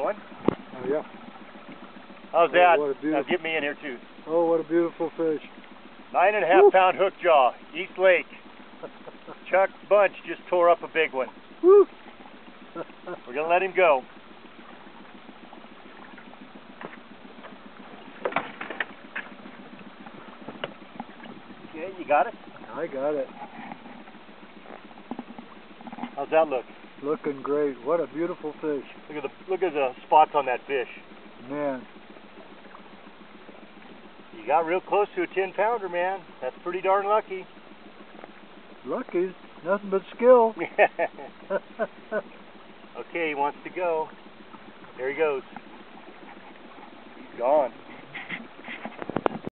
going. Oh, yeah. How's that? What a Now beautiful... get me in here too. Oh, what a beautiful fish. 9.5 pound hook jaw, East Lake. Chuck Bunch just tore up a big one. Woo! We're gonna let him go. Okay, you got it? I got it. How's that look? Looking great. What a beautiful fish. Look at the spots on that fish. Man. You got real close to a 10-pounder, man. That's pretty darn lucky. Lucky. Nothing but skill. Okay, he wants to go. There he goes. He's gone.